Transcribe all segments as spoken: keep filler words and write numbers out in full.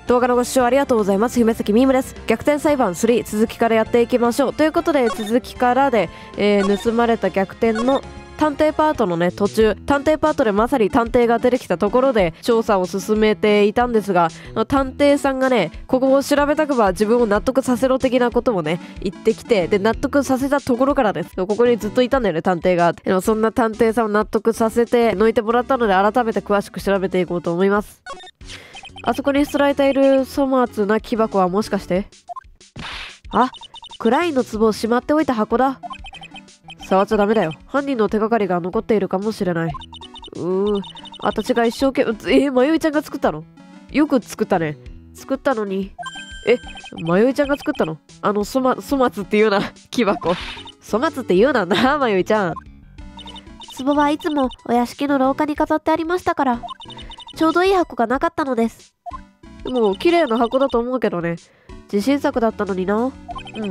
動画のご視聴ありがとうございます。姫崎みーむです。逆転裁判スリー続きからやっていきましょう。ということで続きからで、えー、盗まれた逆転の探偵パートのね途中、探偵パートでまさに探偵が出てきたところで調査を進めていたんですが、探偵さんがねここを調べたくば自分を納得させろ的なこともね言ってきて、で納得させたところからです。ここにずっといたんだよね探偵が。でもそんな探偵さんを納得させて抜いてもらったので、改めて詳しく調べていこうと思います。あそこに捨てられている粗末な木箱はもしかして、あ、クラインの壺をしまっておいた箱だ。触っちゃダメだよ。犯人の手がかりが残っているかもしれない。うーん、私が一生懸命、えー、まゆいちゃんが作ったの？よく作ったね。作ったのに。え、まゆいちゃんが作ったの？あの、そま、粗末って言うな、木箱。粗末って言うなんだ、まゆいちゃん。 壺はいつもお屋敷の廊下に飾ってありましたから、ちょうどいい箱がなかったのです。 でも、綺麗な箱だと思うけどね。自信作だったのにな。うん、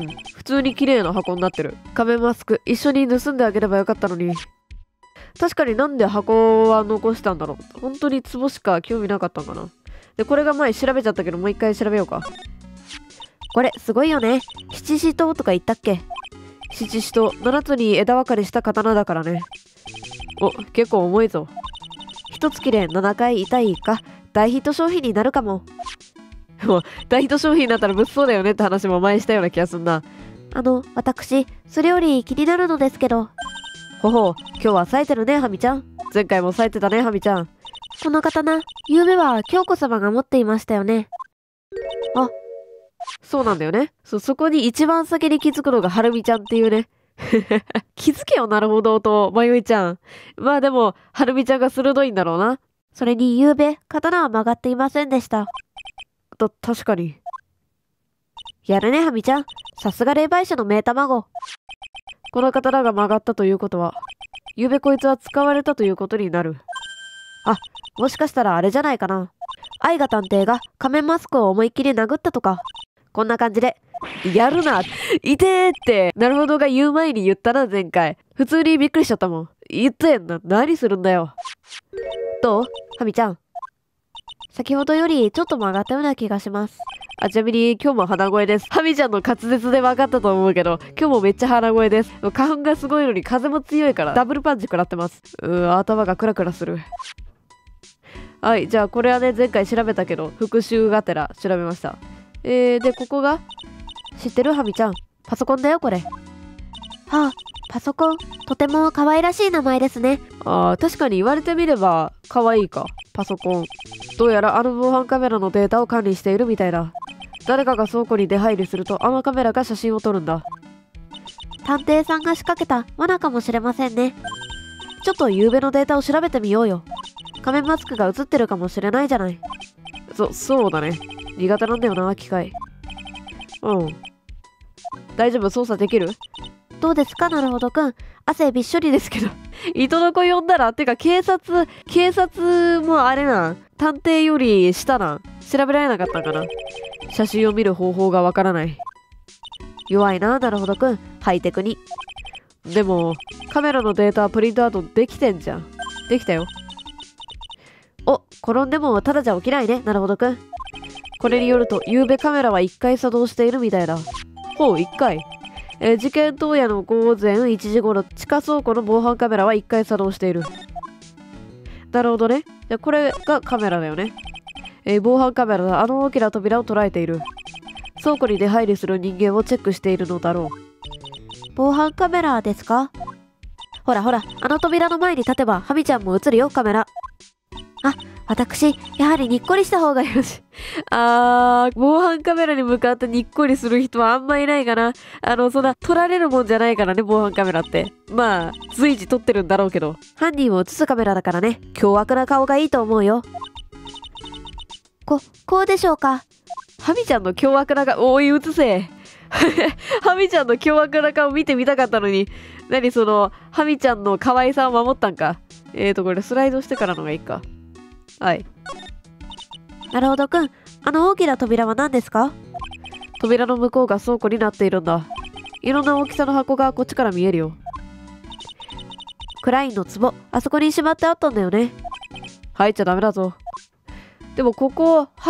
普通に綺麗な箱になってる。仮面マスク、一緒に盗んであげればよかったのに。確かになんで箱は残したんだろう。本当に壺しか興味なかったんかな。で、これが前調べちゃったけど、もう一回調べようか。 これ、すごいよね。七支刀とか言ったっけ？ 七支刀、七つに枝分かれした刀だからね。お、結構重いぞ。 一月でななかい痛いか、大ヒット商品になるかも。 もう大ヒット商品になったら物騒だよねって話も前したような気がすんな。 あの、私、それより気になるのですけど。 ほほう、今日は冴えてるね、ハミちゃん。前回も冴えてたね、ハミちゃん。 この刀、ゆうべは京子様が持っていましたよね。 あ、そうなんだよね。そ、そこに一番先に気づくのがはるみちゃんっていうね。気づけよ、なるほど、と、まゆいちゃん。まあでも、はるみちゃんが鋭いんだろうな。 それにゆうべ、刀は曲がっていませんでした。 た、確かに。 やるね、ハミちゃん。さすが霊媒師の名卵。 この刀が曲がったということは、ゆうべこいつは使われたということになる。 あ、もしかしたらあれじゃないかな。愛が探偵が仮面マスクを思いっきり殴ったとか。こんな感じで。 やるな、いてーって、なるほどが言う前に言ったな、前回。普通にびっくりしちゃったもん。言ってんな、何するんだよ。 どう？ハミちゃん。先ほどよりちょっと曲がったような気がします。 あ、ちなみに今日も鼻声です。ハミちゃんの滑舌で分かったと思うけど、今日もめっちゃ鼻声です。花粉がすごいのに風も強いからダブルパンチ食らってます。うー、頭がクラクラする。はい、じゃあこれはね、前回調べたけど、復習がてら調べました。えー、で、ここが知ってる？ハミちゃん。パソコンだよ、これ。はあ、パソコン。とても可愛らしい名前ですね。 あー、確かに言われてみれば可愛いか。パソコン。どうやらあの防犯カメラのデータを管理しているみたいだ。誰かが倉庫に出入りするとあのカメラが写真を撮るんだ。 探偵さんが仕掛けた罠かもしれませんね。ちょっと夕べのデータを調べてみようよ。仮面マスクが映ってるかもしれないじゃない。 そ、そうだね。苦手なんだよな、機械。うん。大丈夫？操作できる？ どうですか、なるほどくん。汗びっしょりですけど。 糸の子呼んだら、てか警察、警察もあれな、探偵より下な、調べられなかったんかな。写真を見る方法がわからない。 弱いな、なるほどくん。ハイテクに。 でも、カメラのデータプリントアウトできてんじゃん。できたよ。 お、転んでもただじゃ起きないね、なるほどくん。 これによると、夕べカメラはいっかい作動しているみたいだ。ほう、いっかい。えー、事件当夜のごぜんいちじ頃、地下倉庫の防犯カメラはいっかい作動している。なるほどね。じゃあこれがカメラだよね。えー、防犯カメラはあの大きな扉を捉えている。倉庫に出入りする人間をチェックしているのだろう。 防犯カメラですか？ほらほら、あの扉の前に立てばハミちゃんも映るよ、カメラ。あ、私、やはりにっこりした方がよし。 あー、防犯カメラに向かってにっこりする人はあんまいないかな。あの、そんな、撮られるもんじゃないからね、防犯カメラって。まあ、随時撮ってるんだろうけど。 犯人を映すカメラだからね、凶悪な顔がいいと思うよ。こ、こうでしょうか。 ハミちゃんの凶悪な顔、おい、映せ。ハミちゃんの凶悪な顔見てみたかったのに、何その、ハミちゃんの可愛さを守ったんか。えーと、これスライドしてからのがいいか。はい。 なるほどくん。あの大きな扉は何ですか？ 扉の向こうが倉庫になっているんだ。いろんな大きさの箱がこっちから見えるよ。 クラインの壺、あそこにしまってあったんだよね。 入っちゃダメだぞ。でもここ入っ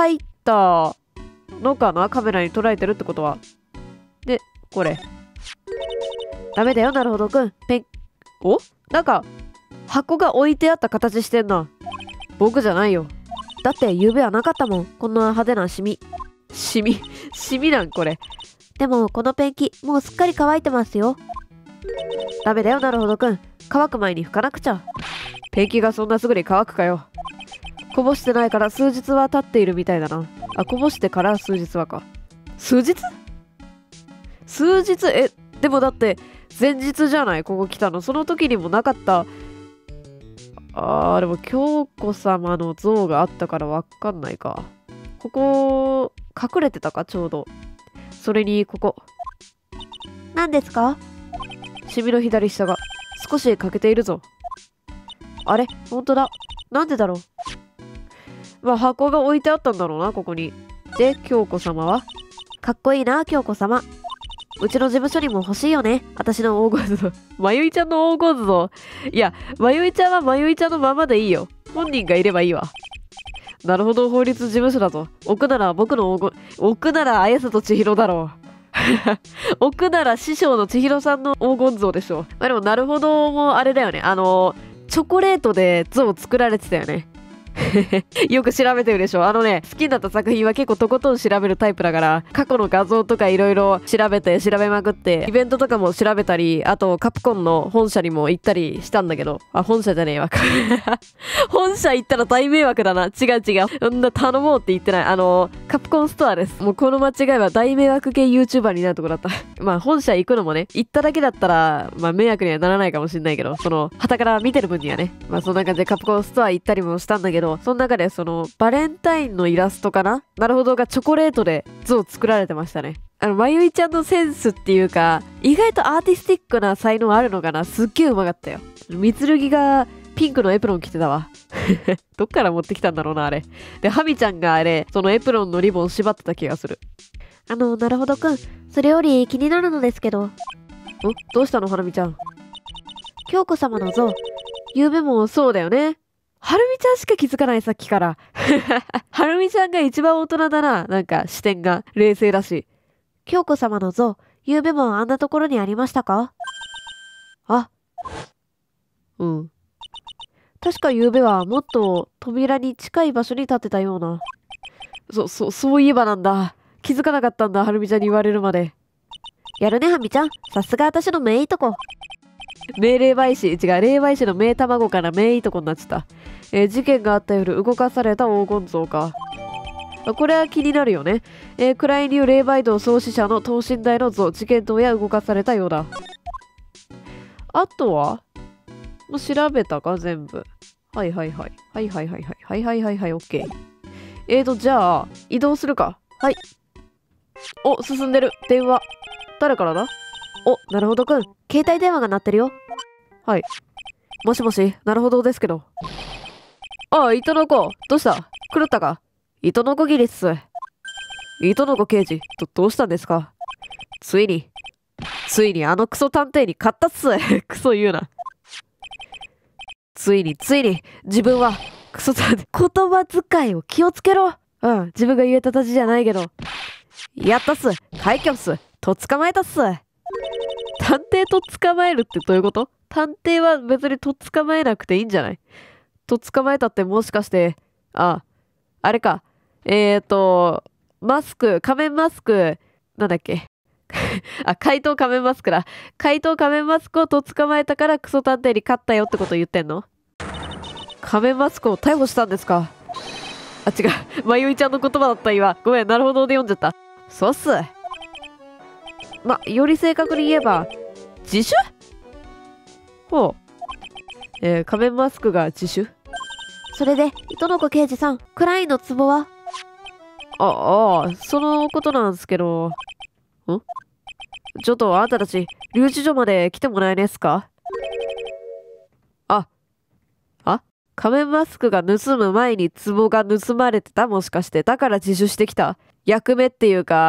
たのかな、カメラに捉えてるってことは。で、これ。ダメだよ、なるほどくん。ペン、おなんか、箱が置いてあった形してんな。僕じゃないよ。 だって昨夜はなかったもん、こんな派手なシミ。 シミ、シミなんこれ。 でもこのペンキもうすっかり乾いてますよ。 ダメだよ、なるほどくん。乾く前に拭かなくちゃ。ペンキがそんなすぐに乾くかよ。こぼしてないから数日は経っているみたいだな。あ、こぼしてから数日はか。数日数日え、でもだって前日じゃない、ここ来たの。その時にもなかった。あー、でも京子様の像があったからわかんないか。ここ、隠れてたか、ちょうど。それに、ここ。 何ですか？ シミの左下が少し欠けているぞ。あれ、ほんとだ。なんでだろう。まあ、箱が置いてあったんだろうな、ここに。で、京子様はかっこいいな、京子様。うちの事務所にも欲しいよね、私の黄金像。 まゆいちゃんの黄金像。いや、まゆいちゃんはまゆいちゃんのままでいいよ。本人がいればいいわ。なるほど、法律事務所だぞ。置くなら僕の黄金、置くなら綾里千尋だろう。置くなら師匠の千尋さんの黄金像でしょ。まあでも、なるほどもあれだよね。あの、チョコレートで像作られてたよね。よく調べてるでしょ。あのね、好きになった作品は結構とことん調べるタイプだから、過去の画像とかいろいろ調べて調べまくって、イベントとかも調べたり、あとカプコンの本社にも行ったりしたんだけど、あ、本社じゃねえわ。本社行ったら大迷惑だな。違う違う。そんな頼もうって言ってない。あの、カプコンストアです。もうこの間違いは大迷惑系 YouTuber になるとこだった。まあ本社行くのもね、行っただけだったら、まあ迷惑にはならないかもしれないけど、その、旗から見てる分にはね、まあそんな感じでカプコンストア行ったりもしたんだけど、その中でそのバレンタインのイラストかな、なるほどがチョコレートで像作られてましたね。あのまゆいちゃんのセンスっていうか、意外とアーティスティックな才能あるのかな。すっげえうまかったよ。みつるぎがピンクのエプロン着てたわ。どっから持ってきたんだろうな、あれ。で、ハミちゃんがあれ、そのエプロンのリボン縛ってた気がする。 あの、なるほどくん、それより気になるのですけど。 お、どうしたの、はるみちゃん。 京子様の像、 ゆうべもそうだよね。はるみちゃんしか気づかない、さっきから。はるみちゃんが一番大人だな。なんか視点が冷静だし。 京子様の像、ゆうべもあんなところにありましたか？ あ、うん。確かゆうべはもっと扉に近い場所に立ってたような。そ、そ、そういえばなんだ。気づかなかったんだ、はるみちゃんに言われるまで。 やるね、はみちゃん。さすが私の名いとこ。 名霊媒師、違う、霊媒師の名卵から名いとこになっちゃった。えー、事件があった夜動かされた黄金像か。これは気になるよね。えー、クライ流霊媒堂創始者の等身大の像、事件当夜動かされたようだ。あとはもう調べたか全部。はいはいはい。はいはいはいはい。はいはいはいはい、オッケー。えーと、じゃあ、移動するか。はい。お、進んでる。電話。誰からだ？ お、なるほどくん。携帯電話が鳴ってるよ。 はい。もしもし、なるほどですけど。ああ、糸の子。どうした？狂ったか？糸の子ギリっす。糸の子刑事、ど、どうしたんですか？ついに、ついにあのクソ探偵に勝ったっす。クソ言うな。ついに、ついに、自分は、クソ探偵、言葉遣いを気をつけろ。うん、自分が言えたたちじゃないけど。やったっす。快挙っす。と捕まえたっす。探偵と捕まえるってどういうこと？探偵は別にと捕まえなくていいんじゃない？と捕まえたってもしかして、あ、あれか。えーと、マスク、仮面マスク、なんだっけ。あ、怪盗仮面マスクだ。怪盗仮面マスクをと捕まえたからクソ探偵に勝ったよってこと言ってんの？仮面マスクを逮捕したんですか？あ、違う。まゆいちゃんの言葉だった今。ごめん、なるほどで読んじゃった。そうっす。ま、より正確に言えば、自首？ほう。えー、仮面マスクが自首？ それで、糸の子刑事さん、クラインのツボは？ あ、ああ、そのことなんですけど。ん？ちょっとあんたたち、留置所まで来てもらえねえっすか？あ、あ？仮面マスクが盗む前に壺が盗まれてた？もしかして。だから自首してきた？役目っていうか、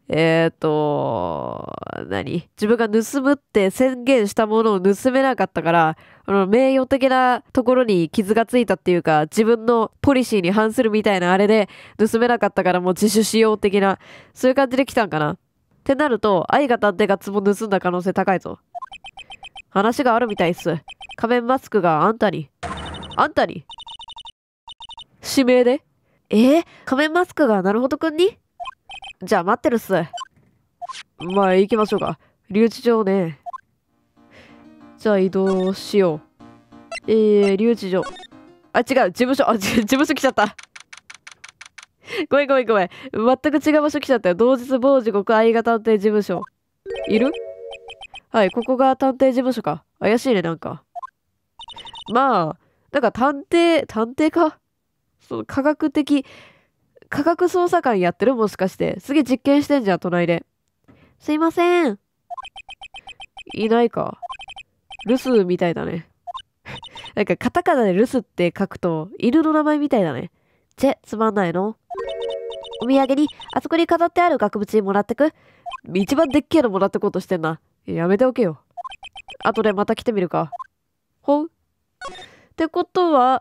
えーと、何自分が盗むって宣言したものを盗めなかったから、あの、名誉的なところに傷がついたっていうか、自分のポリシーに反するみたいなあれで盗めなかったからもう自首しよう的な、そういう感じで来たんかな。ってなると、愛が探偵が壺盗んだ可能性高いぞ。話があるみたいっす。仮面マスクがあんたに。あんたに指名でえー、仮面マスクがなるほどくんにじゃあ待ってるっす。まあ行きましょうか。留置場ね。じゃあ移動しよう。えー、留置場。あ、違う、事務所、あ、事務所来ちゃった。ごめんごめんごめん。全く違う場所来ちゃったよ。同日某時刻愛が探偵事務所。いるはい、ここが探偵事務所か。怪しいね、なんか。まあ、なんか探偵、探偵かその科学的、科学捜査官やってるもしかして。すげえ実験してんじゃん、隣で。すいません。いないか。留守みたいだね。なんかカタカナで留守って書くと、犬の名前みたいだね。チェ、つまんないのお土産に、あそこに飾ってある額縁もらってく一番でっけえのもらってこうとしてんな。やめておけよ。後でまた来てみるか。ほうってことは、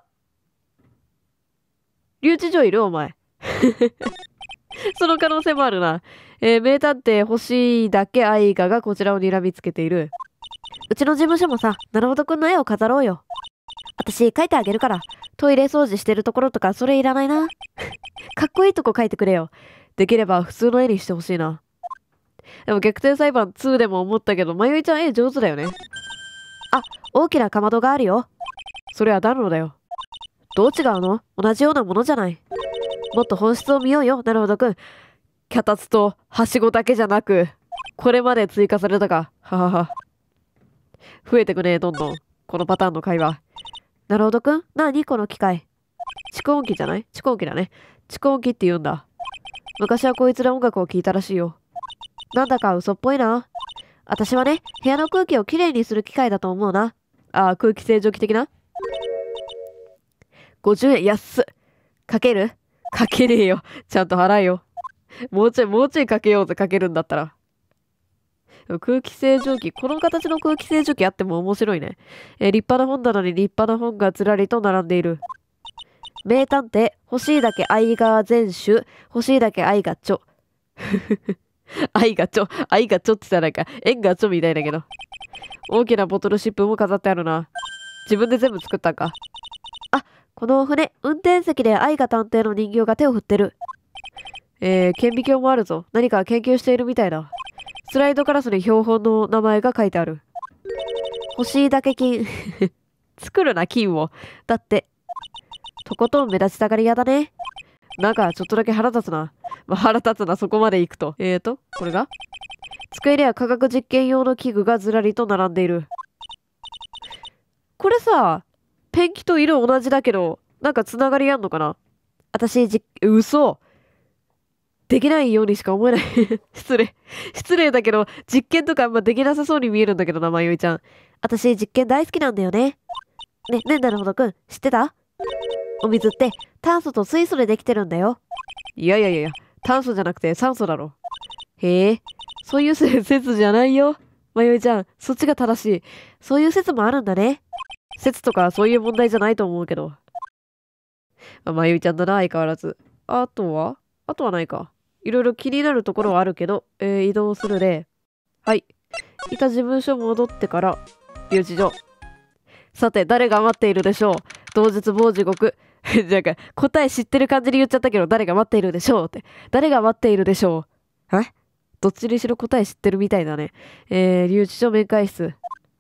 留置場いるお前。その可能性もあるな。えー、名探偵星だけ愛ががこちらを睨みつけている。 うちの事務所もさ、なるほどくんの絵を飾ろうよ。私描いてあげるから。トイレ掃除してるところとかそれいらないな。かっこいいとこ描いてくれよ。 できれば普通の絵にしてほしいな。でも逆転裁判にでも思ったけど、まゆいちゃん絵上手だよね。 あ、大きなかまどがあるよ。 それは暖炉だよ。 どう違うの？同じようなものじゃない。もっと本質を見ようよ、なるほどくん。 脚立とはしごだけじゃなく、これまで追加されたか。ははは。増えてくね、どんどん。このパターンの会話。 なるほどくん、何この機械。 蓄音機じゃない蓄音機だね。蓄音機って言うんだ。昔はこいつら音楽を聴いたらしいよ。 なんだか嘘っぽいな。私はね、部屋の空気をきれいにする機械だと思うな。 ああ、空気清浄機的なごじゅうえん安っ。かけるかけねえよ。ちゃんと払えよ。もうちょい、もうちょいかけようぜ、かけるんだったら。空気清浄機。この形の空気清浄機あっても面白いね。えー、立派な本棚に立派な本がずらりと並んでいる。 名探偵、欲しいだけ愛が全種、欲しいだけ愛がちょ。 愛がちょ、愛がちょって言ったらなんか、縁がちょみたいだけど。大きなボトルシップも飾ってあるな。自分で全部作ったんか。 あ、この船、運転席で愛が探偵の人形が手を振ってる。 えー、顕微鏡もあるぞ。何か研究しているみたいだ。スライドガラスに標本の名前が書いてある。 欲しいだけ金。 作るな、金を。 だって、とことん目立ちたがり屋だね。 なんか、ちょっとだけ腹立つな。まあ、腹立つな、そこまで行くと。えーと、これが机には科学実験用の器具がずらりと並んでいる。これさ、ペンキと色同じだけど、なんかつながりあんのかな私、じ、嘘できないようにしか思えない。失礼。失礼だけど、実験とかあんまできなさそうに見えるんだけどな、まゆいちゃん。 私、実験大好きなんだよね。ね、ね、なるほどくん、知ってた？お水って炭素と水素でできてるんだよ。 いやいやいやいや、炭素じゃなくて酸素だろ。へえ、そういう説じゃないよ。まゆいちゃん、そっちが正しい。 そういう説もあるんだね。 説とかそういう問題じゃないと思うけど。ま、まゆいちゃんだな、相変わらず。あとはあとはないか。いろいろ気になるところはあるけど、えー、移動するで。はい。いた事務所戻ってから、留置所。さて、誰が待っているでしょう。同日某時刻。なんか、答え知ってる感じで言っちゃったけど、誰が待っているでしょうって。誰が待っているでしょう。えどっちにしろ答え知ってるみたいだね。えー、留置所面会室。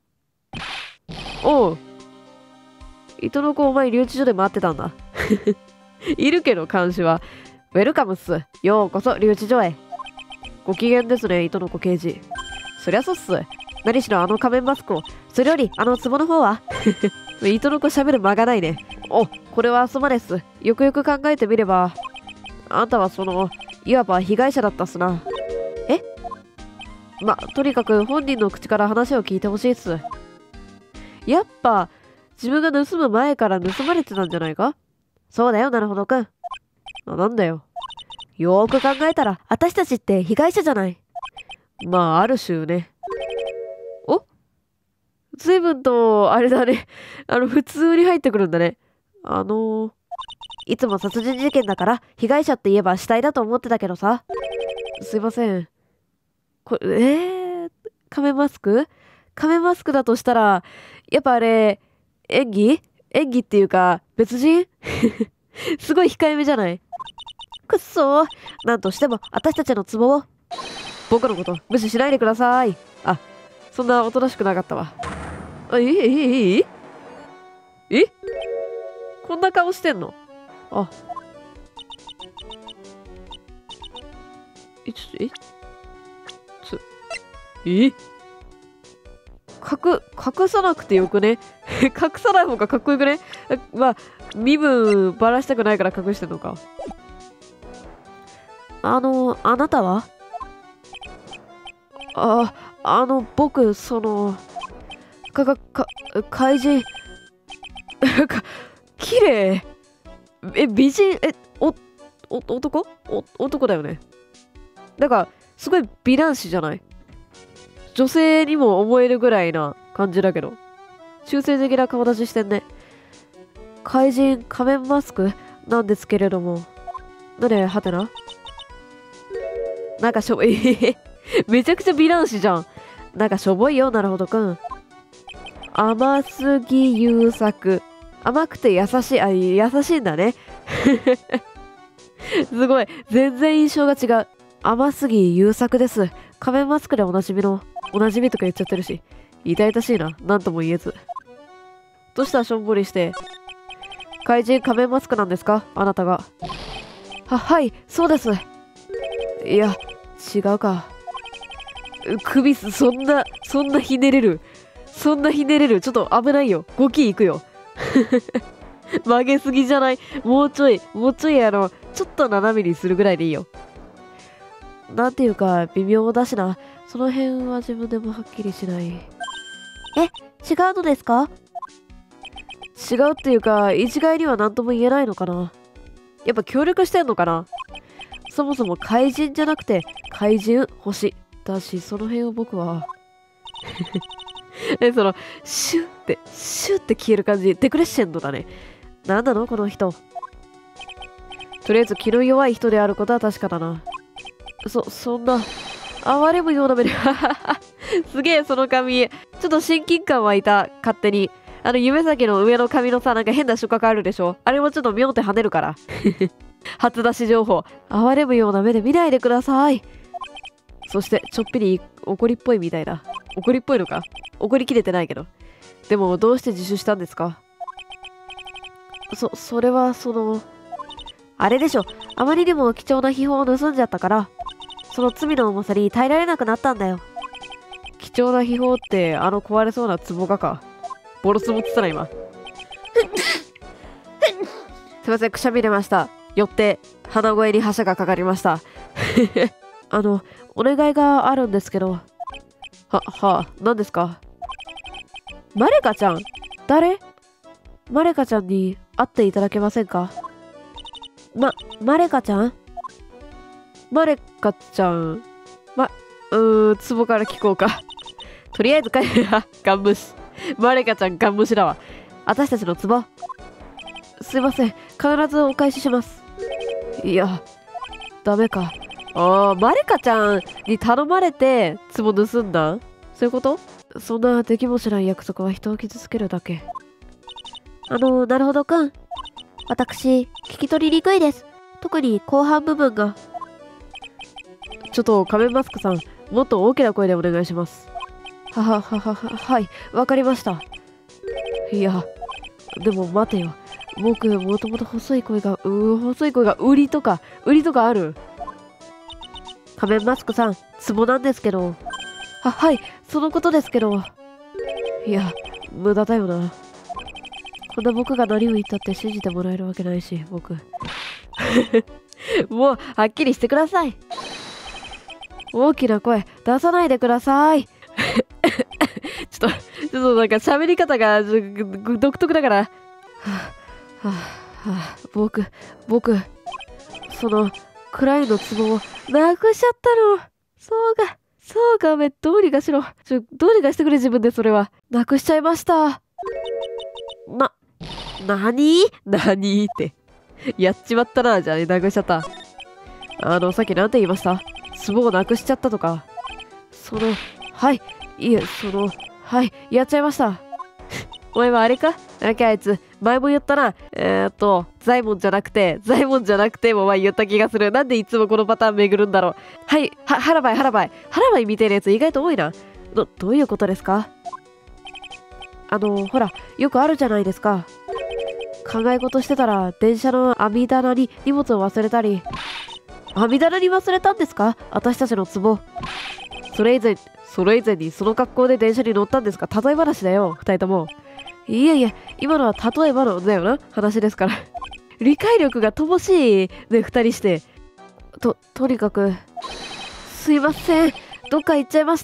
おう。糸の子お前留置所で待ってたんだ。いるけど、監視は。ウェルカムっす。ようこそ、留置所へ。ご機嫌ですね、糸の子刑事。そりゃそっす。何しろあの仮面マスクを。それより、あの壺の方は糸の子喋る間がないね。お、これはすまです。よくよく考えてみれば、あんたはその、いわば被害者だったっすな。えま、とにかく本人の口から話を聞いてほしいっす。やっぱ、自分が盗む前から盗まれてたんじゃないか？ そうだよ、なるほどくん。 あ、なんだよ。 よーく考えたら私たちって被害者じゃない。まあある種ね。お、随分とあれだね。あの普通に入ってくるんだね。あのー、いつも殺人事件だから被害者って言えば死体だと思ってたけどさ。すいません。これ、えー、仮面マスク仮面マスクだとしたら、やっぱあれ、演技演技っていうか、別人すごい控えめじゃない？くっそー。なんとしても、私たちのツボを。僕のこと無視しないでください。あ、そんなおとなしくなかったわ。あ、ええええええこんな顔してんの？あ。え、ちょっと、えつ、え隠、隠さなくてよくね隠さない方がかっこよくね。まあ、身分ばらしたくないから隠してんのか。あの、あなたは？あ、あの、僕、その、か、か、か、怪人、か、綺麗。え、美人、え、お、お、男お、男だよね。なんか、すごい美男子じゃない？女性にも思えるぐらいな感じだけど。中性的な顔立ちしてんね。怪人仮面マスクなんですけれども。なんで、はてななんかしょぼい。めちゃくちゃ美男子じゃん。なんかしょぼいよ、なるほどくん。甘すぎ優作。甘くて優しい、あ、優しいんだね。すごい。全然印象が違う。甘すぎ優作です。仮面マスクでおなじみの、おなじみとか言っちゃってるし。痛々しいな。なんとも言えず。どうしたしょんぼりして。怪人仮面マスクなんですかあなたが。は、はい、そうです。いや、違うか。首す、そんな、そんなひねれる。そんなひねれる。ちょっと危ないよ。ごキいくよ。曲げすぎじゃない？もうちょい、もうちょいあの、ちょっと斜めにするぐらいでいいよ。なんていうか、微妙だしな。その辺は自分でもはっきりしない。 え、違うのですか？ 違うっていうか、一概には何とも言えないのかな。やっぱ協力してんのかな。そもそも怪人じゃなくて、怪人星だし、その辺を僕は。え、その、シュッて、シュッて消える感じ、デクレッシェンドだね。なんなのこの人。とりあえず気の弱い人であることは確かだな。そ、そんな、哀れむような目で、すげえその髪、ちょっと親近感湧いた、勝手に。あの、夢咲の上の髪のさ、なんか変な触覚あるでしょ？あれもちょっと妙って跳ねるから。初出し情報。哀れむような目で見ないでください。そして、ちょっぴり怒りっぽいみたいだ。怒りっぽいのか？怒りきれてないけど。でも、どうして自首したんですか？そ、それは、その、あれでしょ。あまりにも貴重な秘宝を盗んじゃったから、その罪の重さに耐えられなくなったんだよ。貴重な秘宝って、あの壊れそうな壺がか。ボロ壺って言ったら今。すいません、くしゃみ出ました。よって、鼻声に覇者がかかりました。あの、お願いがあるんですけど。は、はあ、何ですか？マレカちゃん？誰？マレカちゃんに会っていただけませんか？ ま、マレカちゃん？ マレカちゃん。ま、うーん、壺から聞こうか。とりあえず帰るな、ガン無視。マレカちゃんガン無視だわ。私たちの壺。すいません、必ずお返しします。いや、ダメか。ああ、マレカちゃんに頼まれて壺盗んだ？そういうこと？そんなできもしない約束は人を傷つけるだけ。 あの、なるほどくん。私、聞き取りにくいです。特に後半部分が。 ちょっと仮面マスクさん、もっと大きな声でお願いします。ははははは、はい、わかりました。いや、でも待てよ。僕、もともと細い声が、うー、細い声が売りとか、売りとかある？仮面マスクさん、ツボなんですけど。は、はい、そのことですけど。いや、無駄だよな。こんな僕が何を言ったって信じてもらえるわけないし、僕。もう、はっきりしてください。大きな声、出さないでください。ちょっと、ちょっとなんか喋り方が独特だから。はあ、はあ、はあ、僕、僕、その、 クラインの壺をなくしちゃったの。そうか。そうか、め、どうにかしろ。ちょ、どうにかしてくれ、自分でそれは。なくしちゃいました。な、なになにって。やっちまったな、じゃあ、なくしちゃった。あの、さっきなんて言いました？壺をなくしちゃったとか。その、はい。いえ、その、はい。やっちゃいました。お前はあれか？なんかあいつ、前も言ったな。えーっと、ザイモンじゃなくて、ザイモンじゃなくても前言った気がする。なんでいつもこのパターン巡るんだろう。はい、は、ハラバイ、ハラバイ。ハラバイみたいなやつ意外と多いな。ど、どういうことですか？あの、ほら、よくあるじゃないですか。考え事してたら、電車の網棚に荷物を忘れたり。網棚に忘れたんですか？私たちの壺。それ以前、それ以前にその格好で電車に乗ったんですか？例え話だよ、二人とも。いやいや、今のは例えばのだよな、話ですから。理解力が乏しいね、二人して。と、とにかく、すいません。どっか行っちゃいました。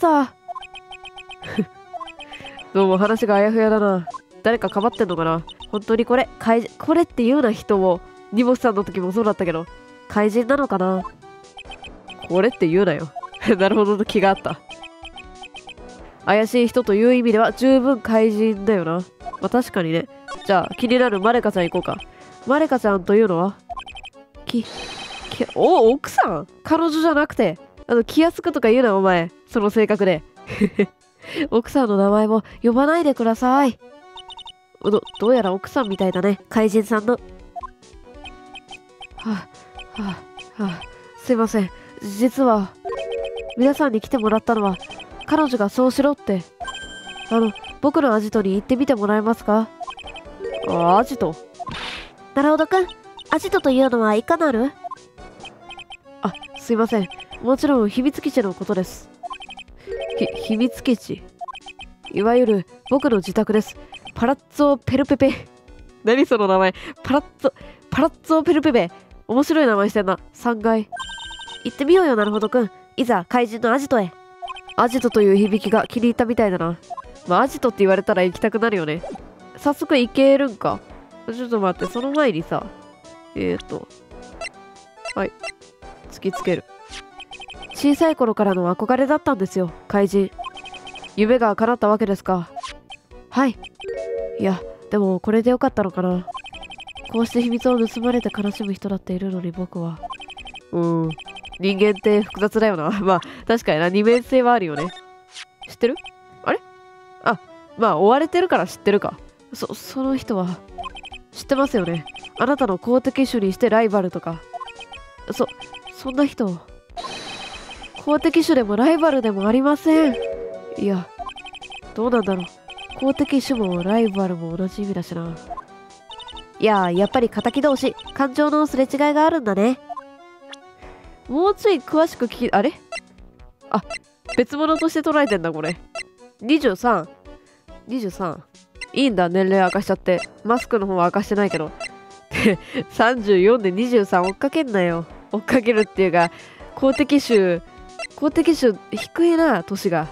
どうも話があやふやだな。誰かかばってんのかな？本当にこれ、怪人、これって言うな人を。ニモスさんの時もそうだったけど、怪人なのかな？これって言うなよ。なるほどと気があった。怪しい人という意味では十分怪人だよな。まあ確かにね。じゃあ気になるマレカちゃん行こうか。マレカちゃんというのはき、き、お、奥さん？彼女じゃなくて。あの、気安くとか言うな、お前。その性格で。奥さんの名前も呼ばないでください。ど、どうやら奥さんみたいだね。怪人さんの。はあ、はあ、はあ、すいません。実は、皆さんに来てもらったのは、彼女がそうしろって。あの、僕のアジトに行ってみてもらえますか？あ、アジト？ なるほどくん。アジトというのはいかなる？ あ、すいません。もちろん秘密基地のことです。ひ、秘密基地？いわゆる僕の自宅です。パラッツォペルペペ。何その名前？パラッツォ、パラッツォペルペペ。面白い名前してんな。さんがい。 行ってみようよ、なるほどくん。いざ怪人のアジトへ。 アジトという響きが気に入ったみたいだな。まあ、アジトって言われたら行きたくなるよね。早速行けるんか？ちょっと待って、その前にさ、えーと、はい。突きつける。小さい頃からの憧れだったんですよ、怪人。夢が叶ったわけですか？はい。いや、でもこれでよかったのかな。こうして秘密を盗まれて悲しむ人だっているのに僕は。うーん。人間って複雑だよな。まあ、確かにな、二面性はあるよね。知ってる？あれ？あ、まあ、追われてるから知ってるか。そ、その人は、知ってますよね。あなたの公的種にしてライバルとか。そ、そんな人、公的種でもライバルでもありません。いや、どうなんだろう。公的種もライバルも同じ意味だしな。 いや、やっぱり敵同士、感情のすれ違いがあるんだね。 もうちょい詳しく聞き、あれ？あ、別物として捉えてんだ、これ。にじゅうさん。にじゅうさん。いいんだ、年齢明かしちゃって。マスクの方は明かしてないけど。さんじゅうよんでにじゅうさん追っかけんなよ。追っかけるっていうか、公的種、公的種低いな、年が。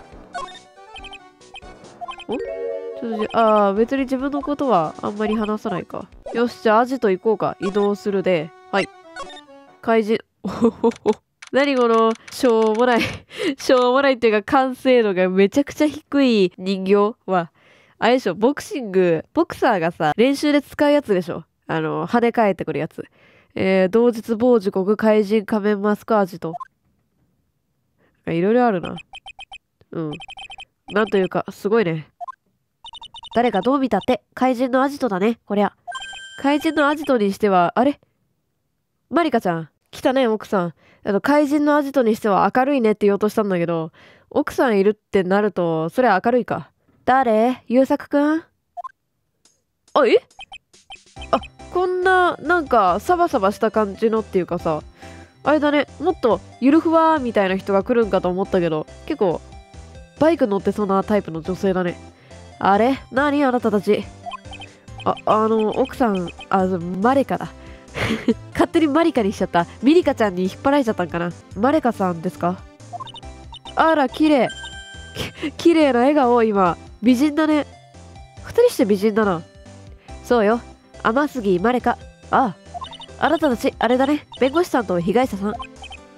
お？ちょっと、ああ、別に自分のことはあんまり話さないか。よし、じゃあアジト行こうか。移動するで。はい。怪人。おほほほ。何この、しょうもない。しょうもないっていうか完成度がめちゃくちゃ低い人形は、あれでしょ、ボクシング、ボクサーがさ、練習で使うやつでしょ。あの、跳ね返ってくるやつ。えー、同日某時刻怪人仮面マスクアジト。いろいろあるな。うん。なんというか、すごいね。 誰がどう見たって怪人のアジトだね、こりゃ。 怪人のアジトにしては、あれ？マリカちゃん、来たね、奥さん。あの、怪人のアジトにしては明るいねって言おうとしたんだけど、奥さんいるってなると、それ明るいか。 誰？優作くん？ あ、え？あ、こんな、なんか、サバサバした感じのっていうかさ、あれだね、もっと、ゆるふわーみたいな人が来るんかと思ったけど、結構、バイク乗ってそうなタイプの女性だね。あれ？何あなたたち。あ、あの、奥さん、あ、マレカだ。勝手にマリカにしちゃった。ミリカちゃんに引っ張られちゃったんかな。マレカさんですか？あら、綺麗。き、綺麗な笑顔、今。美人だね。二人して美人だな。 そうよ。天杉マレカ。 ああ。あなたたち、あれだね。弁護士さんと被害者さん。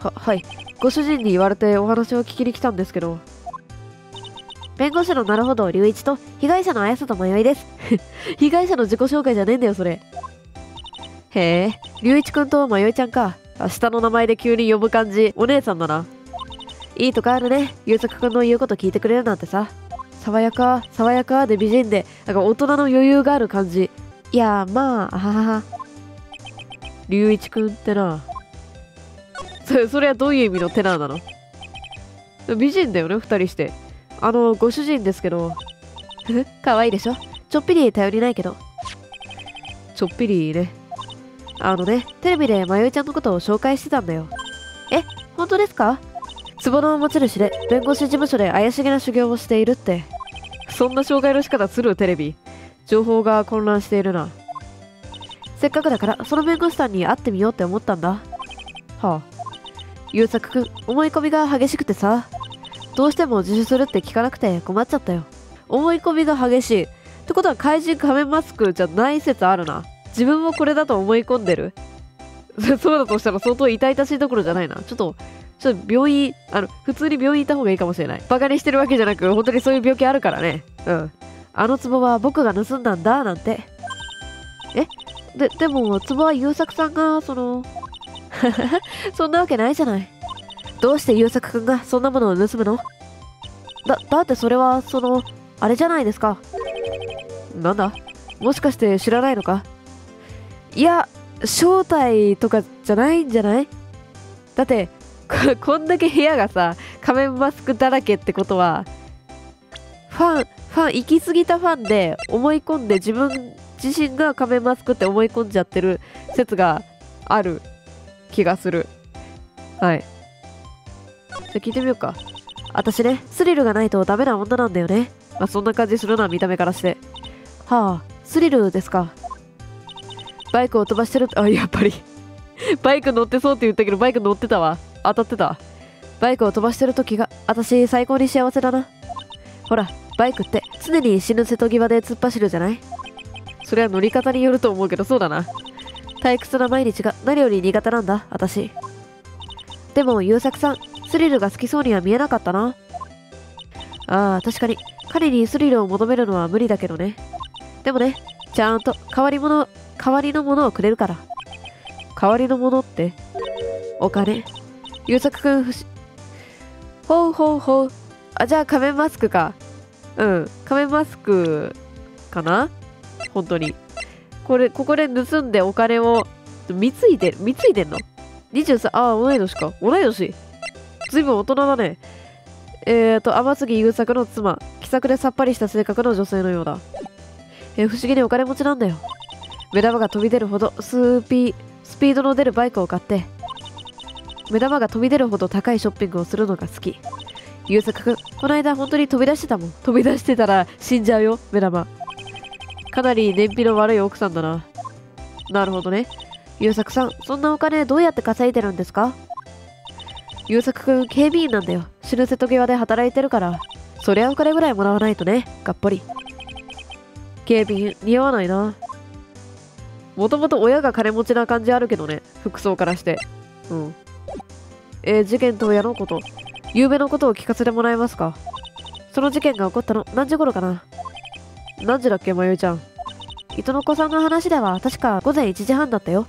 は、はい。ご主人に言われてお話を聞きに来たんですけど。 弁護士のなるほど隆一と被害者の綾里迷いです。 被害者の自己紹介じゃねえんだよ、それ。へえ、隆一くんと迷いちゃんか。下の名前で急に呼ぶ感じ、お姉さんだな。いいとこあるね。優作くんの言うこと聞いてくれるなんてさ。爽やか、爽やかで美人で、なんか大人の余裕がある感じ。 いや、まあ、あはは。 隆一くんってな。そ、それはどういう意味のテナーなの？美人だよね、二人して。あの、ご主人ですけど。 可愛いでしょ？ちょっぴり頼りないけど。 ちょっぴりね。あのね、テレビで迷いちゃんのことを紹介してたんだよ。 え、本当ですか？ 壺の持ち主で、弁護士事務所で怪しげな修行をしているって。そんな紹介の仕方するテレビ。情報が混乱しているな。せっかくだから、その弁護士さんに会ってみようって思ったんだ。はあ。優作くん、思い込みが激しくてさ。どうしても自首するって聞かなくて困っちゃったよ。思い込みが激しい。ってことは怪人仮面マスクじゃない説あるな。自分もこれだと思い込んでる。そうだとしたら相当痛々しいところじゃないな。ちょっと、ちょっと病院、あの、普通に病院行った方がいいかもしれない。バカにしてるわけじゃなく、本当にそういう病気あるからね。うん。あの壺は僕が盗んだんだ、なんて。えで、でも、壺は優作さんが、その、 そんなわけないじゃない。どうして優作くんがそんなものを盗むの？だ、だってそれは、その、あれじゃないですか。 なんだ？もしかして知らないのか？いや、正体とかじゃないんじゃない？だってこ、こんだけ部屋がさ、仮面マスクだらけってことは、ファン、ファン、行き過ぎたファンで思い込んで自分自身が仮面マスクって思い込んじゃってる説がある気がする。はい。じゃあ聞いてみようか。私ね、スリルがないとダメな女なんだよね。まあそんな感じするな、見た目からして。はあ、スリルですか。バイクを飛ばしてる、あ、やっぱり。バイク乗ってそうって言ったけど、バイク乗ってたわ。当たってた。バイクを飛ばしてる時が、私最高に幸せだな。ほら、バイクって常に死ぬ瀬戸際で突っ走るじゃない？それは乗り方によると思うけど、そうだな。退屈な毎日が何より苦手なんだ、私。でも、優作さん、スリルが好きそうには見えなかったな。ああ、確かに、彼にスリルを求めるのは無理だけどね。でもね、ちゃんと変わり物、代わりのものをくれるから。代わりのものって？お金。優作くん、ふし、ほうほうほう。あ、じゃあ仮面マスクか。うん、仮面マスクかな？本当に。これ、ここで盗んでお金を、貢いで、貢いでんの？ にじゅうさん、ああ、同い年か。同い年。ずいぶん大人だね。えーと、天杉優作の妻。気さくでさっぱりした性格の女性のようだ。えー、不思議にお金持ちなんだよ。目玉が飛び出るほどスーピー、スピードの出るバイクを買って、目玉が飛び出るほど高いショッピングをするのが好き。優作くん、この間本当に飛び出してたもん。飛び出してたら死んじゃうよ、目玉。かなり燃費の悪い奥さんだな。なるほどね。優作さん、そんなお金どうやって稼いでるんですか？優作くん、警備員なんだよ。死ぬ瀬戸際で働いてるから。そりゃお金ぐらいもらわないとね、がっぽり。警備員、似合わないな。もともと親が金持ちな感じあるけどね、服装からして。うん。えー、事件当夜のこと。夕べのことを聞かせてもらえますか？その事件が起こったの、何時頃かな？何時だっけ、まゆいちゃん。 糸の子さんの話では、確か午前いちじはんだったよ。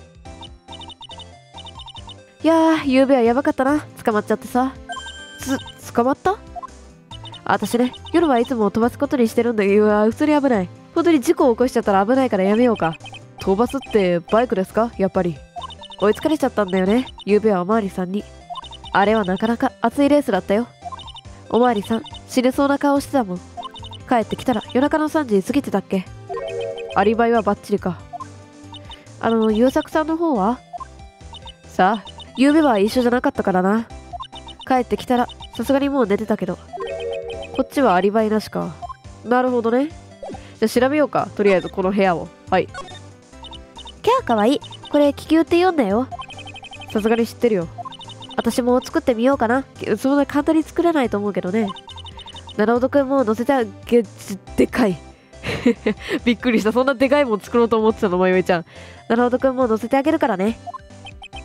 いやー、夕べはやばかったな。捕まっちゃってさ。つ、捕まった？私ね、夜はいつも飛ばすことにしてるんだけど、うわー、普通に危ない。本当に事故を起こしちゃったら危ないからやめようか。飛ばすってバイクですか？やっぱり。追いつかれちゃったんだよね。夕べはおまわりさんに。あれはなかなか熱いレースだったよ。おまわりさん、死ねそうな顔してたもん。帰ってきたら夜中のさんじ過ぎてたっけ？アリバイはバッチリか。あの、優作さんの方は？さあ、夕べは一緒じゃなかったからな。帰ってきたら、さすがにもう寝てたけど。こっちはアリバイなしか。なるほどね。じゃあ調べようか。とりあえずこの部屋を。はい。 キャーかわいい。これ気球って読んだよ。 さすがに知ってるよ。 私も作ってみようかな。 そんな簡単に作れないと思うけどね。なるほどくんも乗せてあげ、でかい。びっくりした。そんなでかいもん作ろうと思ってたの、まゆえちゃん。なるほどくんも乗せてあげるからね。気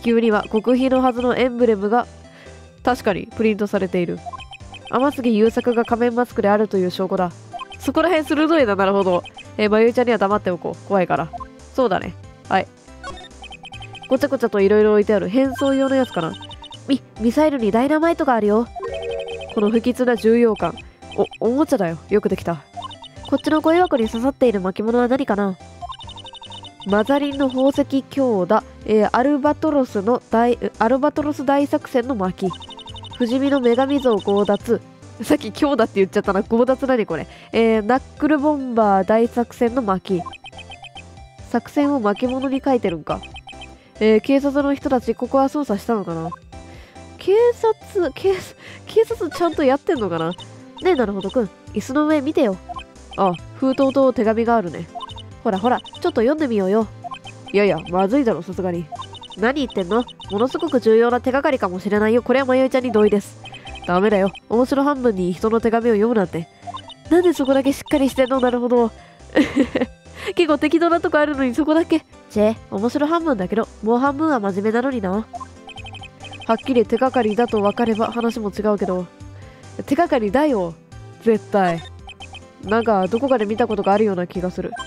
球には極秘のはずのエンブレムが確かにプリントされている。天杉優作が仮面マスクであるという証拠だ。そこら辺鋭いな。なるほど。えー、まゆいちゃんには黙っておこう。怖いから。そうだね。はい。ごちゃごちゃといろいろ置いてある変装用のやつかな。ミ、ミサイルにダイナマイトがあるよ。この不吉な重要感。お、おもちゃだよ。よくできた。こっちのゴミ箱に刺さっている巻物は何かな。マザリンの宝石強打、えー、アルバトロスの大、アルバトロス大作戦の巻。不死身の女神像強奪。さっき強打って言っちゃったな。強奪何これ。えー、ナックルボンバー大作戦の巻。作戦を巻物に書いてるんか。えー、警察の人たち、ここは捜査したのかな。警察、警、警察ちゃんとやってんのかな。ねえ、なるほどくん。椅子の上見てよ。あ、封筒と手紙があるね。ほらほら、ちょっと読んでみようよ。いやいや、まずいだろ、さすがに。何言ってんの。ものすごく重要な手がかりかもしれないよ。これはまゆいちゃんに同意です。ダメだよ。面白半分に人の手紙を読むなんて。なんでそこだけしっかりしてんの。なるほど。結構適当なとこあるのにそこだけ。チェ、面白半分だけど、もう半分は真面目なのにな。はっきり手がかりだと分かれば話も違うけど。手がかりだよ。絶対。なんかどこかで見たことがあるような気がする。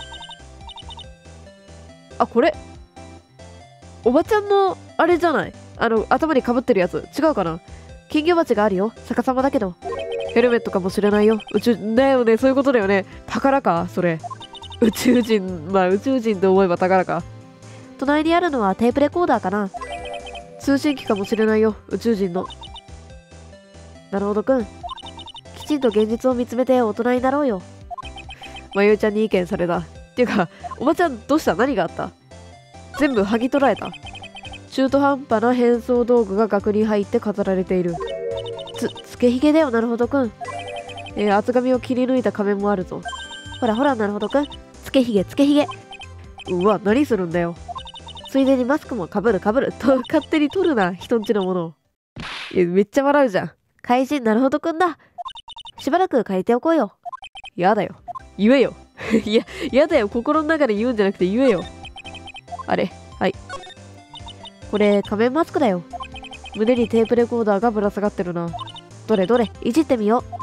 あ、これおばちゃんのあれじゃない。あの頭にかぶってるやつ違うかな。金魚鉢があるよ。逆さまだけど。ヘルメットかもしれないよ。宇宙だよね。そういうことだよね。宝かそれ。宇宙人、まあ宇宙人と思えば宝か。 隣にあるのはテープレコーダーかな。 通信機かもしれないよ。宇宙人の。 なるほどくん。きちんと現実を見つめて大人になろうよ。 まゆいちゃんに意見された。っていうか、おばちゃんどうした。何があった。全部剥ぎ取られた。中途半端な変装道具が額に入って飾られている。 つ、つけひげだよ。なるほどくん。 えー、厚紙を切り抜いた仮面もあるぞ。 ほらほら、なるほどくん。つけひげつけひげ。 うわ、何するんだよ。 ついでにマスクもかぶるかぶると勝手に取るな、人んちのものを。いや、めっちゃ笑うじゃん。 怪人なるほどくんだ。しばらく借りておこうよ。 やだよ。言えよ。いや、やだよ。心の中で言うんじゃなくて言えよ。あれ、はい。 これ、仮面マスクだよ。 胸にテープレコーダーがぶら下がってるな。 どれどれ、いじってみよう。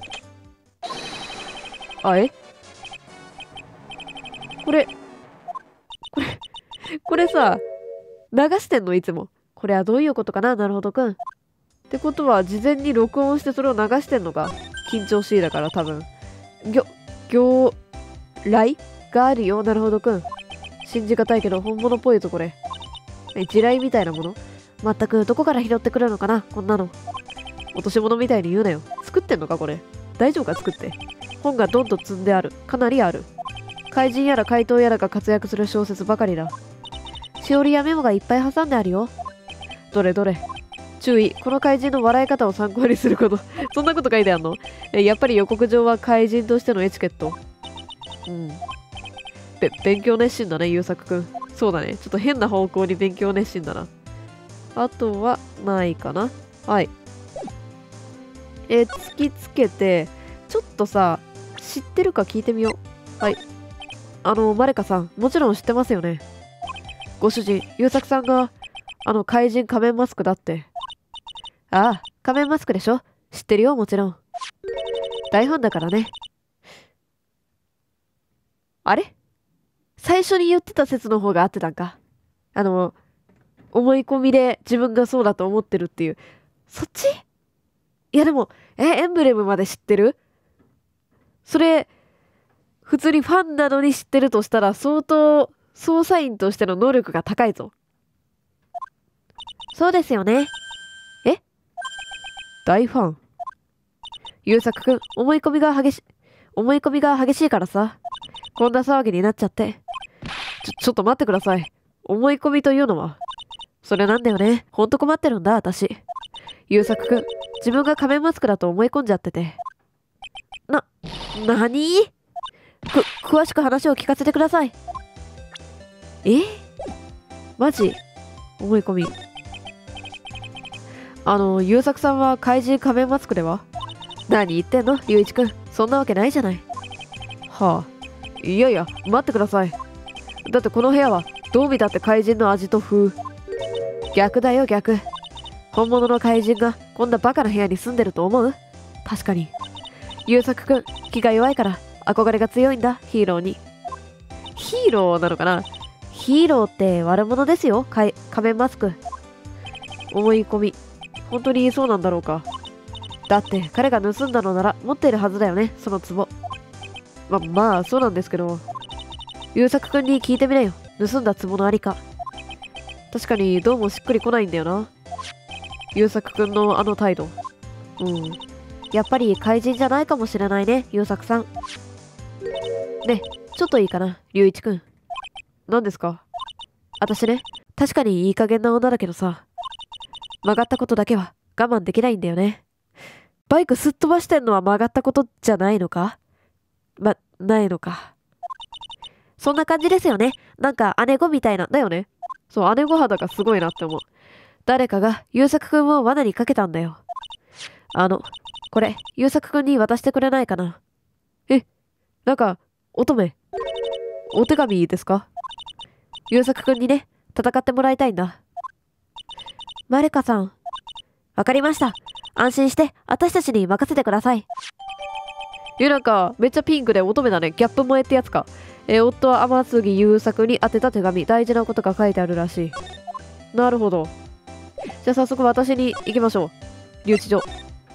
あ、えこれ、これ、これさ、流してんのいつも。これはどういうことかな。なるほどくん。ってことは、事前に録音してそれを流してんのか。緊張しいだから多分。ぎょ、行来があるよ。なるほどくん。信じがたいけど本物っぽいぞこれ。え、地雷みたいなもの。 まったくどこから拾ってくるのかなこんなの。 落とし物みたいに言うなよ。作ってんのかこれ。大丈夫か作って。本がどんどん積んである。かなりある。怪人やら怪盗やらが活躍する小説ばかりだ。 しおりやメモがいっぱい挟んであるよ。 どれどれ。注意。この怪人の笑い方を参考にすること。そんなこと書いてあんの。え、やっぱり予告上は怪人としてのエチケット。うん。べ、勉強熱心だね、優作くん。そうだね。ちょっと変な方向に勉強熱心だな。あとは、ないかな。はい。え、突きつけて、ちょっとさ、知ってるか聞いてみよう。はい。あの、マレカさん、もちろん知ってますよね。ご主人、優作さんが、あの怪人仮面マスクだって。 ああ、仮面マスクでしょ。知ってるよ、もちろん。 大ファンだからね。あれ最初に言ってた説の方が合ってたんか。あの、思い込みで自分がそうだと思ってるっていう。そっち？いやでも、え、エンブレムまで知ってる？それ、普通にファンなのに知ってるとしたら相当捜査員としての能力が高いぞ。 そうですよね。 え？大ファン。優作くん、思い込みが激しい、思い込みが激しいからさ。こんな騒ぎになっちゃって。ちょ、ちょっと待ってください。思い込みというのは。それなんだよね。ほんと困ってるんだ、私。優作くん、自分が仮面マスクだと思い込んじゃってて。な、なに？く、詳しく話を聞かせてください。え？マジ？思い込み。あの、優作さんは怪人仮面マスクでは？何言ってんの龍一くん。そんなわけないじゃない。はあ。いやいや、待ってください。だってこの部屋はどう見たって怪人の味と風。 逆だよ逆。本物の怪人がこんなバカな部屋に住んでると思う？確かに。優作くん、気が弱いから憧れが強いんだ、ヒーローに。ヒーローなのかな？ヒーローって悪者ですよ、かい仮面マスク。思い込み。本当にそうなんだろうか。だって彼が盗んだのなら持ってるはずだよね、その壺。ま、まあそうなんですけど、優作くんに聞いてみなよ、盗んだ壺のありか。確かにどうもしっくりこないんだよな、優作くんのあの態度。うん、やっぱり怪人じゃないかもしれないね、優作さん。ね、ちょっといいかな、龍一くん。何ですか？私ね、確かにいい加減な女だけどさ、曲がったことだけは我慢できないんだよね。バイクすっ飛ばしてんのは曲がったことじゃないのか？ま、ないのか。そんな感じですよね。なんか姉子みたいなんだよね。そう、姉子肌がすごいなって思う。誰かが優作くんを罠にかけたんだよ。あの、これ、優作くんに渡してくれないかな。え、なんか、乙女。お手紙ですか？優作くんにね、戦ってもらいたいんだ。マレカさん。わかりました。安心して私たちに任せてください。え、なんか、めっちゃピンクで乙女だね。ギャップ萌えってやつか。えー、夫は天杉優作に宛てた手紙、大事なことが書いてあるらしい。なるほど。じゃあ早速私に行きましょう。留置所。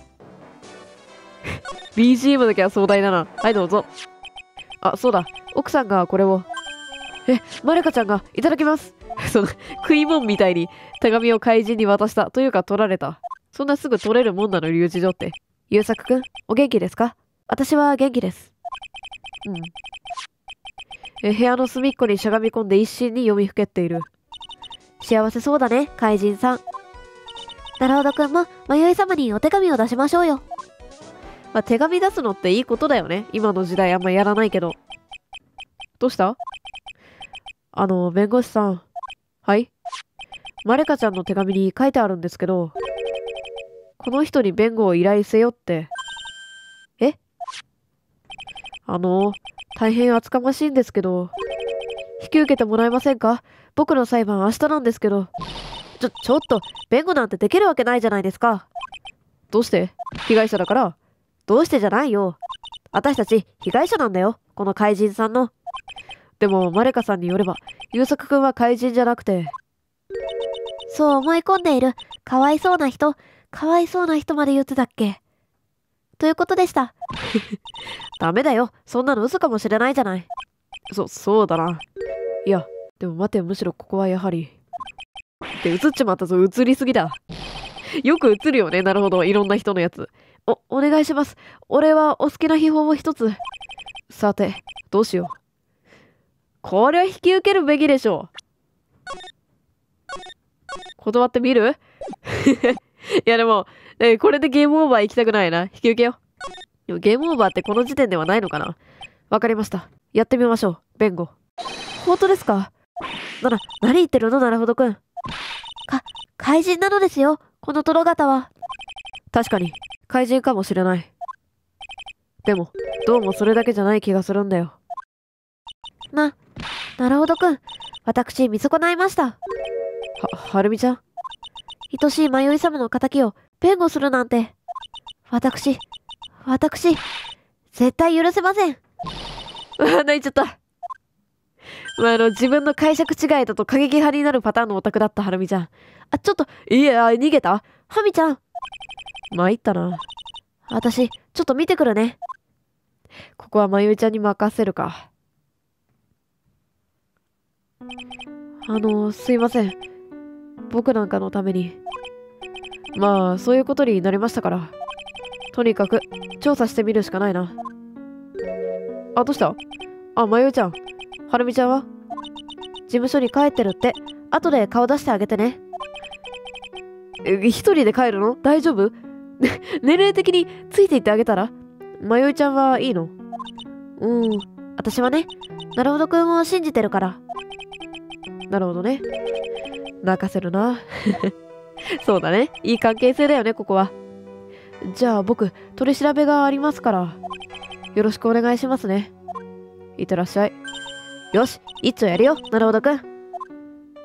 ビージーエム だけは壮大だな。はい、どうぞ。あ、そうだ。奥さんがこれを。え、マレカちゃんがいただきます。その、食いもんみたいに手紙を怪人に渡した。というか取られた。そんなすぐ取れるもんなの、留置所って。優作くん、お元気ですか？私は元気です。うん。え、部屋の隅っこにしゃがみ込んで一心に読みふけっている。幸せそうだね、怪人さん。なるほどくんも、迷い様にお手紙を出しましょうよ。まあ、手紙出すのっていいことだよね。今の時代あんまやらないけど。どうした？あの、弁護士さん。はい？マレカちゃんの手紙に書いてあるんですけど、この人に弁護を依頼せよって。え？あの、大変厚かましいんですけど、引き受けてもらえませんか？僕の裁判明日なんですけど。ちょ、ちょっと、弁護なんてできるわけないじゃないですか。どうして？被害者だから。どうしてじゃないよ。私たち、被害者なんだよ。この怪人さんの。でも、マレカさんによれば、優作くんは怪人じゃなくて。 そう思い込んでいる、かわいそうな人、かわいそうな人まで言ってたっけ。ということでした。 ダメだよ。そんなの嘘かもしれないじゃない。そ、そうだな。いや、でも待てよ、むしろここはやはり。で、映っちまったぞ、映りすぎだ。よく映るよね、なるほど、いろんな人のやつ。お、お願いします。俺はお好きな秘宝を一つ。さて、どうしよう。これは引き受けるべきでしょう。断ってみる？いやでも、えこれでゲームオーバー行きたくないな。引き受けよう。でもゲームオーバーってこの時点ではないのかな？わかりました。やってみましょう、弁護。本当ですか？なら、何言ってるの、なるほどくん。 か、怪人なのですよ、このトロガタは。 確かに、怪人かもしれない。でも、どうもそれだけじゃない気がするんだよ。 な、なるほどくん。私、見損ないました。は、 はるみちゃん？ 愛しい迷い様の仇を弁護するなんて。私、私、絶対許せません。 うわ、泣いちゃった。まあ、あの、自分の解釈違いだと過激派になるパターンのオタクだったはるみちゃん。あ、ちょっと、いや、逃げた？ はみちゃん。 参ったな。 私、ちょっと見てくるね。 ここはまゆいちゃんに任せるか。あの、すいません。僕なんかのために。まあ、そういうことになりましたから。とにかく、調査してみるしかないな。あ、どうした？あ、まゆいちゃん。はるみちゃんは？ 事務所に帰ってるって。後で顔出してあげてね。 え、一人で帰るの？大丈夫？年齢的についていってあげたら？まゆいちゃんはいいの？ うん。私はね、なるほどくんを信じてるから。 なるほどね。泣かせるな。そうだね。いい関係性だよね、ここは。じゃあ僕、取り調べがありますから、よろしくお願いしますね。いってらっしゃい。よし、一丁やるよ、なるほどくん。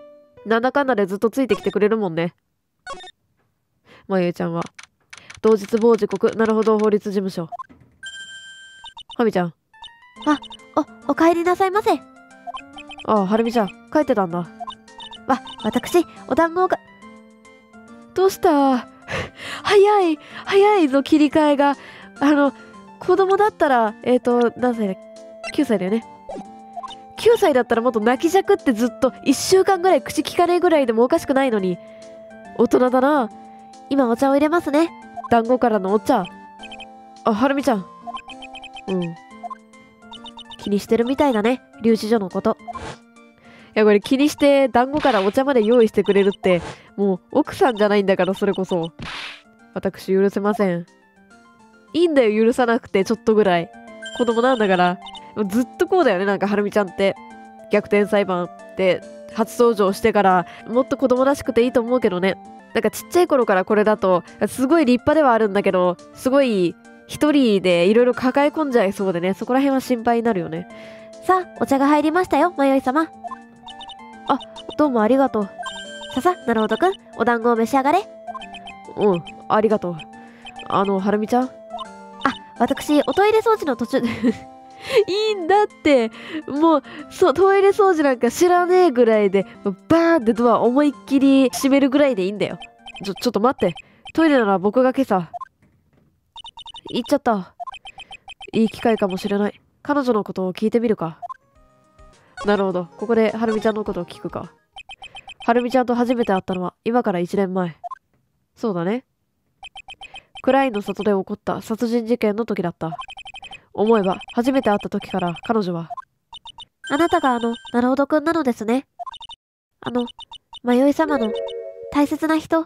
なんだかんだでずっとついてきてくれるもんね。まゆいちゃんは。同日某時刻、なるほど、法律事務所。はみちゃん。 あ、お、お帰りなさいませ。 ああ、はるみちゃん、帰ってたんだ。 わ、私、お団子が。 どうした早い、早いぞ、切り替えが。あの、子供だったら、えっ、ー、と、何歳だ ?きゅう 歳だよね。きゅうさいだったらもっと泣きじゃくってずっといっしゅうかんぐらい口聞かねえぐらいでもおかしくないのに。大人だな。 今お茶を入れますね。 団子からのお茶。あ、はるみちゃん。うん。 気にしてるみたいだね、留置所のこと。 いや、これ気にして団子からお茶まで用意してくれるって、もう奥さんじゃないんだから、それこそ。私許せません。いいんだよ、許さなくて、ちょっとぐらい。子供なんだから。ずっとこうだよね、なんかはるみちゃんって。逆転裁判って初登場してから、もっと子供らしくていいと思うけどね。なんかちっちゃい頃からこれだと、すごい立派ではあるんだけど、すごい一人でいろいろ抱え込んじゃいそうでね、そこら辺は心配になるよね。 さあ、お茶が入りましたよ、迷い様。 あ、どうもありがとう。 ささ、なるほどくん、お団子を召し上がれ。 うん、ありがとう。あの、はるみちゃん。 あ、私、おトイレ掃除の途中でいいんだって。もう、そう、トイレ掃除なんか知らねえぐらいで、バーンってドア思いっきり閉めるぐらいでいいんだよ。ちょ、ちょっと待って。トイレなら僕が今朝。行っちゃった。いい機会かもしれない。彼女のことを聞いてみるか。なるほど。ここではるみちゃんのことを聞くか。はるみちゃんと初めて会ったのは今からいちねんまえ。そうだね。クラインの里で起こった殺人事件の時だった。思えば初めて会った時から彼女は。 あなたがあの、なるほどくんなのですね。あの、迷い様の大切な人。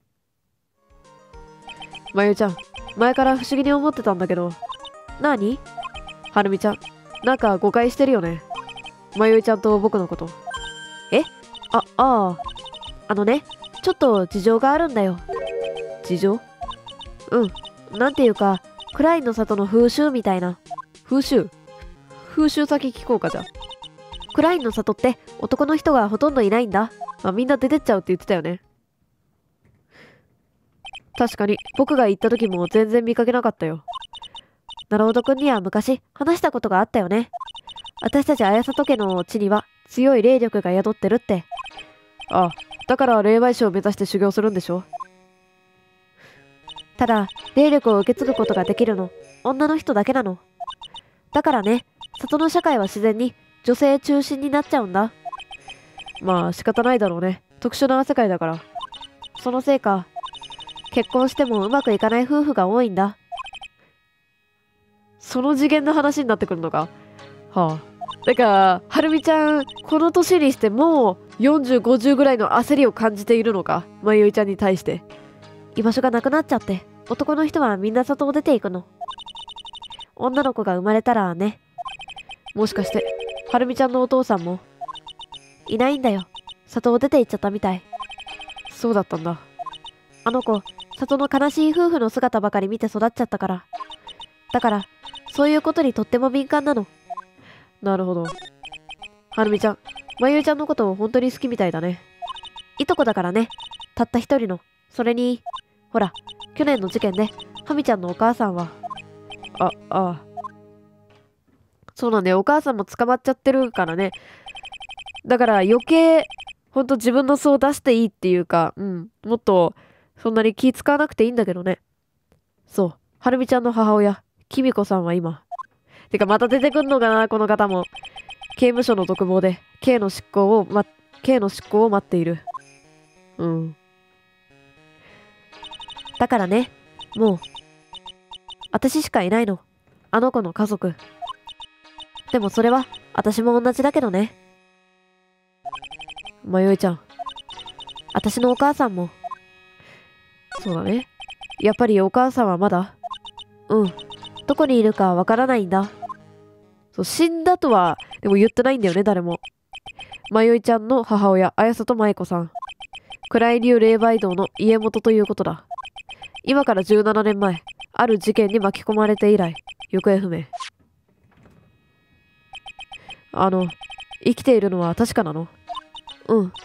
まゆちゃん、前から不思議に思ってたんだけど。 何？ はるみちゃん、なんか誤解してるよね。まゆいちゃんと僕のこと。 え？ あ、ああ。 あのね、ちょっと事情があるんだよ。 事情？ うん。なんていうか、クラインの里の風習みたいな。 風習？風習先聞こうかじゃ。 クラインの里って男の人がほとんどいないんだ。 あ、みんな出てっちゃうって言ってたよね。確かに、僕が行った時も全然見かけなかったよ。 なるほどくんには昔話したことがあったよね。私たち綾里家の地には強い霊力が宿ってるって。 ああ、だから霊媒師を目指して修行するんでしょ。 ただ、霊力を受け継ぐことができるの、女の人だけなの。だからね、里の社会は自然に女性中心になっちゃうんだ。 まあ仕方ないだろうね。特殊な世界だから。 そのせいか、結婚してもうまくいかない夫婦が多いんだ。 その次元の話になってくるのか。はあ。だから、はるみちゃん、この年にしてもうよんじゅう、ごじゅうぐらいの焦りを感じているのか。まゆいちゃんに対して。 居場所がなくなっちゃって、男の人はみんな里を出ていくの。女の子が生まれたらね。 もしかして、はるみちゃんのお父さんもいないんだよ。里を出て行っちゃったみたい。 そうだったんだ。 あの子、里の悲しい夫婦の姿ばかり見て育っちゃったから。だから、そういうことにとっても敏感なの。 なるほど。はるみちゃん、まゆいちゃんのことを本当に好きみたいだね。 いとこだからね。たった一人の。それに、ほら、去年の事件で、はみちゃんのお母さんは。 あ、ああ。そうなんだよ。お母さんも捕まっちゃってるからね。だから余計、ほんと自分の素を出していいっていうか、うん。もっと、そんなに気使わなくていいんだけどね。そう。はるみちゃんの母親、きみこさんは今。てかまた出てくんのかな、この方も。刑務所の独房で、刑の執行を、ま、刑の執行を待っている。うん。 だからね、もう、私しかいないの。あの子の家族。でもそれは、私も同じだけどね。 まゆいちゃん。 私のお母さんも。 そうだね。やっぱりお母さんはまだ？ うん。どこにいるかわからないんだ。 そう、死んだとは、でも言ってないんだよね、誰も。まゆいちゃんの母親、綾里舞子さん。暗い流霊媒堂の家元ということだ。今からじゅうななねんまえ、ある事件に巻き込まれて以来、行方不明。あの、生きているのは確かなの？ うん。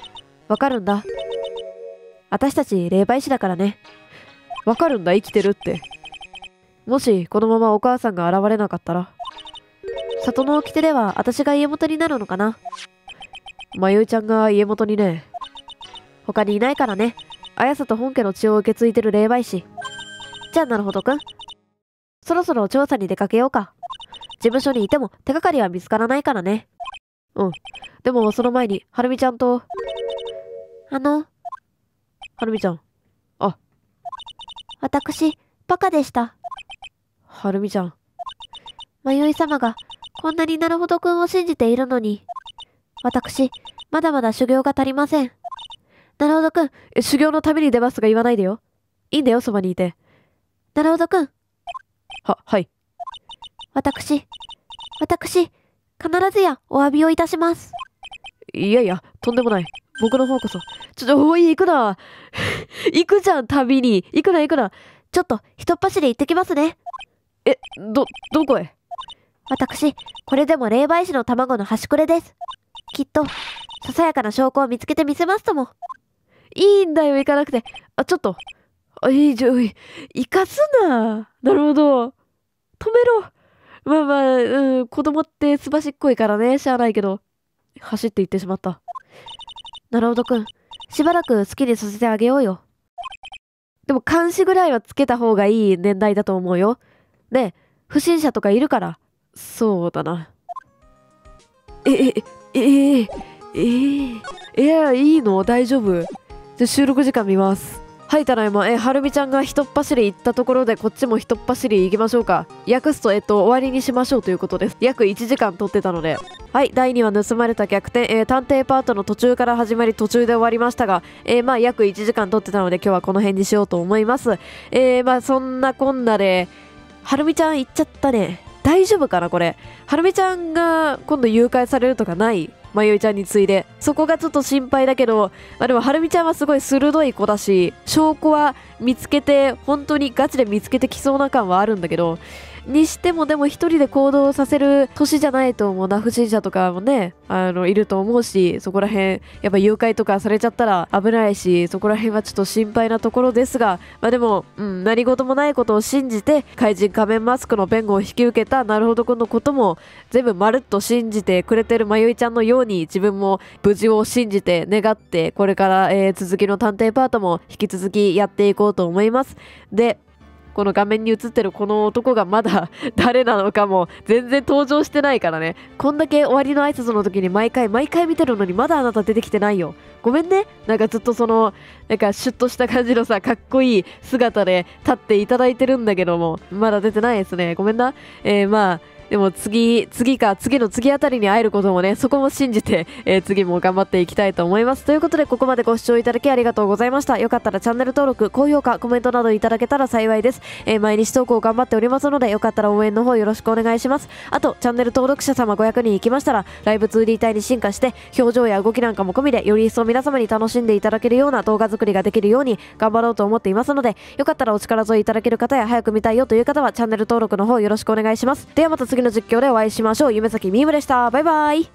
わかるんだ。私たち霊媒師だからね。わかるんだ、生きてるって。もしこのままお母さんが現れなかったら、里の掟では私が家元になるのかな。まゆいちゃんが家元にね。他にいないからね。綾里本家の血を受け継いでる霊媒師。じゃあなるほどくん。そろそろ調査に出かけようか。事務所にいても手がかりは見つからないからね。うん。でもその前に、はるみちゃんと。 あの。 はるみちゃん。あ。 私、バカでした。 はるみちゃん。 迷い様が、こんなになるほどくんを信じているのに。私、まだまだ修行が足りません。なるほどくん。 え、修行のために出ますとか言わないでよ。いいんだよ、そばにいて。 なるほどくん。 は、はい。 私、私、必ずやお詫びをいたします。 いやいや、とんでもない。僕の方こそ。ちょ、ちょ、おい、行くな。行くじゃん、旅に。行くな、行くな。 ちょっと、ひとっ走り行ってきますね。 え、ど、どこへ？ 私、これでも霊媒師の卵の端くれです。きっと、ささやかな証拠を見つけてみせますとも。 いいんだよ、行かなくて。あ、ちょっと。あ、いいじゃん、行かすな。なるほど。止めろ。まあまあ、うん、子供ってすばしっこいからね、しゃあないけど。走って行ってしまった。 なるほどくん。しばらく好きにさせてあげようよ。 でも監視ぐらいはつけた方がいい年代だと思うよ。で、不審者とかいるから。そうだな。え、え、え、え、え、え、え、いや、いいの？大丈夫。じゃ、収録時間見ます。はい、ただいま、え、はるみちゃんがひとっ走り行ったところで、こっちもひとっ走り行きましょうか。訳すと、えっと、終わりにしましょうということです。約いちじかん撮ってたので。はい、だいにわ盗まれた逆転、えー、探偵パートの途中から始まり、途中で終わりましたが、えー、まあ、約いちじかん撮ってたので、今日はこの辺にしようと思います。えー、まあ、そんなこんなで、はるみちゃん行っちゃったね。大丈夫かなこれ。はるみちゃんが今度誘拐されるとかない？まゆいちゃんに次いで。そこがちょっと心配だけど、まあ、でもはるみちゃんはすごい鋭い子だし、証拠は見つけて、本当にガチで見つけてきそうな感はあるんだけど、にしてもでも一人で行動させる年じゃないと思うな。不審者とかもね、あの、いると思うし、そこら辺、やっぱ誘拐とかされちゃったら危ないし、そこら辺はちょっと心配なところですが、まあでも、うん、何事もないことを信じて、怪人仮面マスクの弁護を引き受けたなるほどくんのことも、全部まるっと信じてくれてるまゆいちゃんのように、自分も無事を信じて願って、これから、えー、続きの探偵パートも引き続きやっていこうと思います。で、この画面に映ってるこの男がまだ誰なのかも全然登場してないからね。こんだけ終わりの挨拶の時に毎回毎回見てるのにまだあなた出てきてないよ。ごめんね。なんかずっとその、なんかシュッとした感じのさ、かっこいい姿で立っていただいてるんだけども、まだ出てないですね。ごめんな。えー、まあ、でも次、次か次の次あたりに会えることもね、そこも信じて、えー、次も頑張っていきたいと思います。ということで、ここまでご視聴いただきありがとうございました。よかったらチャンネル登録、高評価、コメントなどいただけたら幸いです。えー、毎日投稿頑張っておりますので、よかったら応援の方よろしくお願いします。あと、チャンネル登録者様ごひゃくにんいきましたら、ライブ ツーディー 体に進化して、表情や動きなんかも込みで、より一層皆様に楽しんでいただけるような動画作りができるように頑張ろうと思っていますので、よかったらお力添えいただける方や早く見たいよという方は、チャンネル登録の方よろしくお願いします。ではまた次の実況でお会いしましょう。夢咲みーむでした。バイバイ。